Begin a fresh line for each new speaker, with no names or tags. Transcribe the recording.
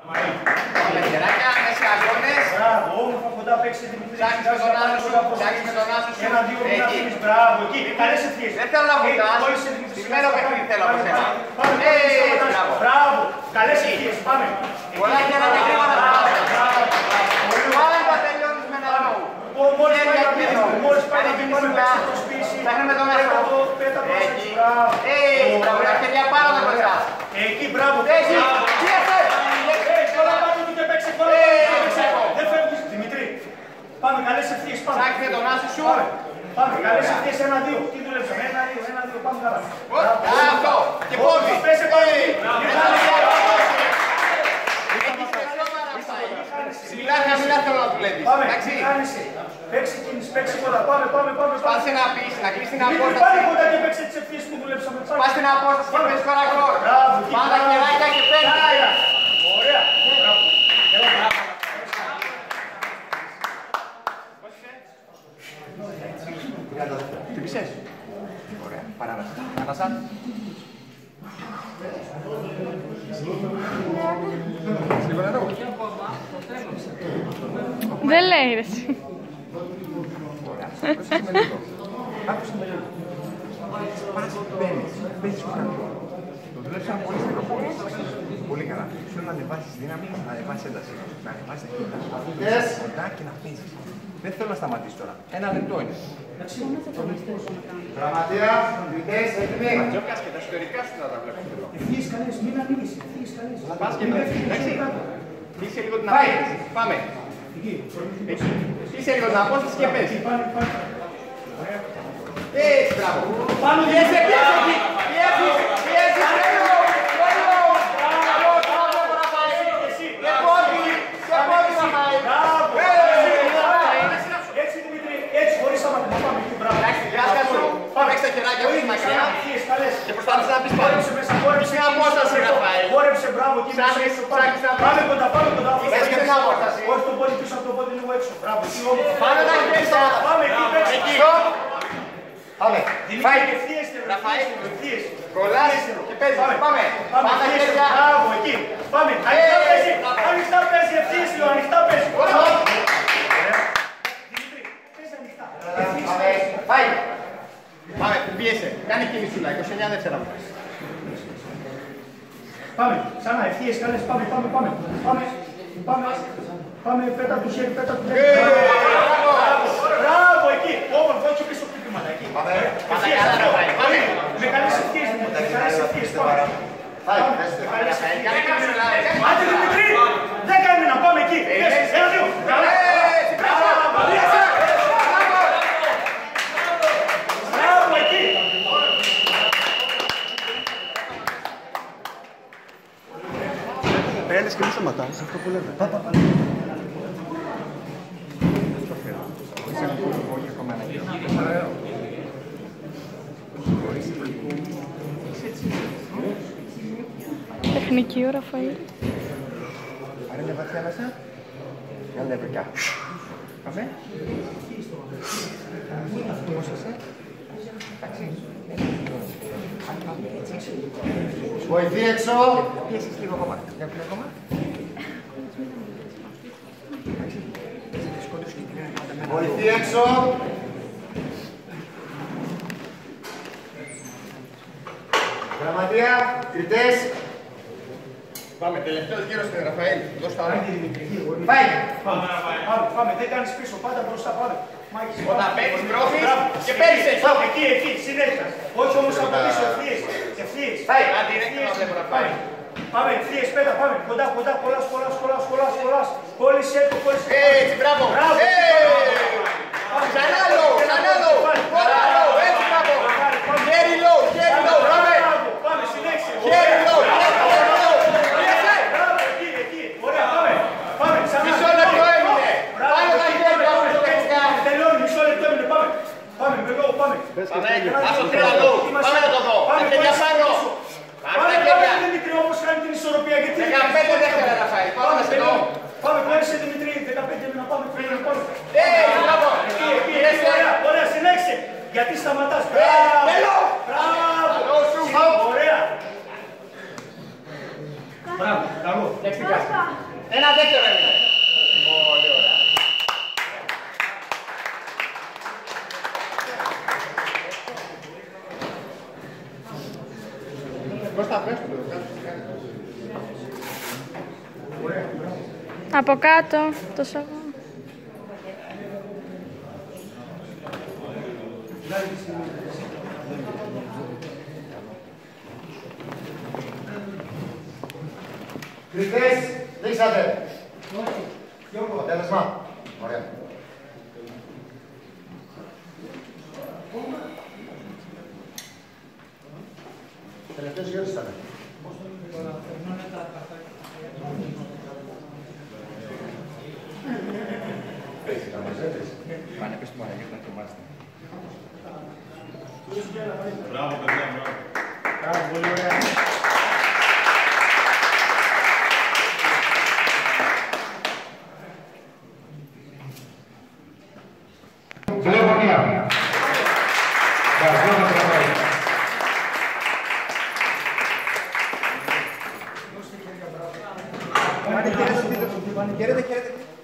Όλα χεράκια, μέσα αγώνες.
Μπράβο, όμορφα κοντά παίξε Δημητρή.
Ψάχνεις με τον άσο σου, ψάχνεις με τον άσο σου.
Ένα-δύο μην αφήνεις, μπράβο, εκεί. Καλές ευχές.
Δεν θέλω να βουτάς. Σημαίνω παιχνίδι θέλω από σένα.
Μπράβο, καλές ευχές, πάμε.
Πολλά χεράκια γρήγορα. Πάντα τελειώνεις με ένα λόγο.
Μόλις πάει να πει πάνω παίξει προσπίση.
Ψάχνει με το μέσο. Εκεί. Μπράβο, τα χέρια πάνω τα κοστά.
Εκεί, μπράβο.
Εκεί.
Δεν φεύγεις, Δημητρή. Πάμε, καλές ευχές, πάμε.
Ψάχνει με τον άσο σου.
Πάμε, καλές ευχές, ένα-δύο. Τι δουλέψαμε, ένα-δύο, πάμε καλά.
Αυτό. Και πόδι.
Πέσε πάλι.
Ψηλά χαμηλά θέλω να δουλεύεις.
Πάμε, χάνεσαι. Παίξε κίνηση, παίξε κοντά. Πάμε.
Σπάσε να πεις, να κλείσεις την
Πάνε
απόσταση.
κοντά και παίξε τις ευχές που δουλέψαμε.
Σπάσε την απόσταση και πες κορακό. Πάντα χεράκια και πέντε.
Ωραία.
Τι πείσες. Ωραία, παράνασα. Ανάσα. Λίγο νερό.
Δεν λέει ρε εσύ.
Ωραία, πρόσεξε με λίγο. Άκουσε με λίγο. Πας, παίζεις κορακό. Το δουλέψαμε πολύ στην προπόνηση. Πολύ καλά. Θέλω να ανεβάσεις δύναμη, να ανεβάσεις ένταση. Να ανεβάσεις ταχύτητα. Κοντά και να παίζεις. Δεν θέλω να σταματήσεις τώρα. Ένα λεπτό είναι.
Γραμματεία, βιτές, έτοιμοι.
Ματζόκας και τα εσωτερικά σου θα τα βλέπεις εδώ.
Ευχές καλές, μην ανοίγεις. Ευχές καλές.
Πας και πέφτεις, εντάξει. Κλείσε λίγο την απόσταση. Πάμε. Κλείσε λίγο την απόσταση και πες. Έτσι, μπράβο. Πιέσε εκεί. Πιέσεις, τρέλο. Παίξε τα χεράκια μου μακριά και προσπάθησε να πεις πάνω. Πεις την απόσταση, Ραφαήλ.
Χόρεψε, μπράβο, εκεί
Ψάχνεις να
πάμε κοντά.
Πες και την απόσταση.
Όχι το πόδι πίσω από το πόδι λίγο έξω. Μπράβο, εκεί όμορφα.
Πάμε τα χέρια.
Πάμε, εκεί παίξε.
Εκεί.
Πάμε.
Φάει.
Ευθύεστε,
Ραφαήλ.
ευθύες.
Κολλάς και παίζεις. Πάμε. Πάμε τα χέρια.
Μπράβο, εκεί. Πάμε. Ανοιχτά παίζει, ευθύες λίγο, ανοιχτά παίζει. Δημήτρη, πες ανοιχτά.
Πάει.
Πάμε, πίεσε. Κάνε κίνησούλα. 29 δεύτερα.
Πάμε, ξανά, ευθείες καλές, πάμε, πέτα του χέρι, Μπράβο, εκεί, όμορφο, όχι πίσω χτυπήματα, εκεί.
Πάμε καλά, Ραφαήλ. Πάμε.
Με καλές ευθείες, πάμε. Άντε Δημητρή, 10 έμεινα, πάμε εκεί. Ένα-δύο. Μπράβο, εκεί.
Παίρνεις και μη σταματάς, αυτό που λέμε.
Αυτό θέλω. Χωρίς ένα κουρικό και ακόμα ένα γύρο. Χωρίς κουρικό.
Τεχνική ο Ραφαήλ.
Άρα είναι βαθιά μέσα. Και άλλα νευρικά. Πάμε. Πώς είσαι. Εντάξει. Έτσι.
Βοηθή έξω.
Πιέσεις λίγο ακόμα. Για πιο ακόμα. Εντάξει. Παίζετε σκόντρους και την ένα.
Βοηθή έξω. Γραμματεία, κριτές.
Πάμε, τελευταίος γύρος στην Ραφαήλ. Δώσ' τα ωραία.
Πάει.
Πάμε, δεν κάνεις πίσω, πάντα μπροστά, πάμε.
Όταν παίρνεις πρόφης και παίρνεις έτσι.
Εκεί, συνέχεια. Όχι όμως από πίσω, ευθείες.
Πάει, άντε είναι και να βλέπω να πάει.
Πάμε, ευθείες, πέτα, πάμε. Κοντά, κολλάς. Κόλλησε.
Έτσι, μπράβο. Ξανάλο. Έτσι, μπράβο. Χέρι low, πάμε.
Πάμε, συνέχισε.
Χέρι low.
Εκεί, ωραία, πάμε.
Μισό λεπτό έμεινε. Πάμε τα χέρια μου στο δεξιά.
Τελειώνει, μισό λεπτό έμεινε, πάμε. Πάμε, με λόγο, πάμε.
Άσο τρία low. Πάμε να το δω. Τα χέρια πάνω.
Πάμε, Δημητρή, όπως κάνει την ισορροπία.
15 δεύτερα, Ραφαήλ. Πάμε σε εδώ.
Πάμε, κόλλησε Δημητρή, 15 έμεινα, πάμε.
Μπράβο.
Ωραία, συνέχισε. Γιατί σταματάς. Μπράβο. Ωραία. Μπράβο, καλό.
Ένα δεύτερο είναι. Πολύ ωραία. Κώστα, πες του.
Από κάτω, το σαγό.
Κριτές, δείξατε. Αποτέλεσμα. Ωραία. Τελευταίος γύρος ήταν.
Πάνε πες του Μαραγιώτη να θυμάστε.
Μπράβο, παιδιά, μπράβο.
Πολύ ωραία.
Τηλεφωνία.
Χαίρετε, χαίρετε.